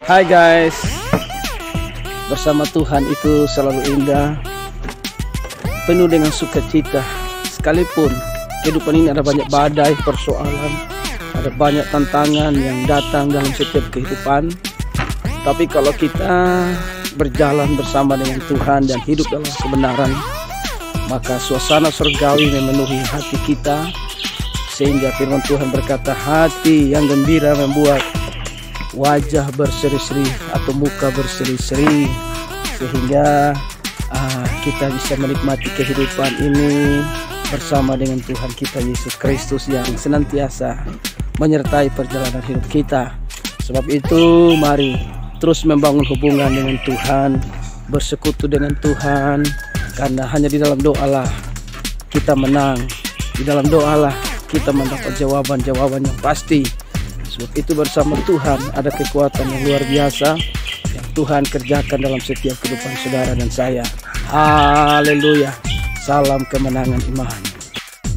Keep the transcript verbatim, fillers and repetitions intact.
Hai guys, bersama Tuhan itu selalu indah, penuh dengan sukacita. Sekalipun kehidupan ini ada banyak badai, persoalan, ada banyak tantangan yang datang dalam setiap kehidupan, tapi kalau kita berjalan bersama dengan Tuhan dan hidup dalam kebenaran, maka suasana surgawi memenuhi hati kita, sehingga firman Tuhan berkata, hati yang gembira membuat wajah berseri-seri atau muka berseri-seri, sehingga uh, kita bisa menikmati kehidupan ini bersama dengan Tuhan kita Yesus Kristus yang senantiasa menyertai perjalanan hidup kita. Sebab itu mari terus membangun hubungan dengan Tuhan, bersekutu dengan Tuhan, karena hanya di dalam doalah kita menang, di dalam doalah kita mendapat jawaban-jawaban yang pasti. Sebab itu bersama Tuhan ada kekuatan yang luar biasa yang Tuhan kerjakan dalam setiap kehidupan saudara dan saya. Haleluya. Salam kemenangan iman.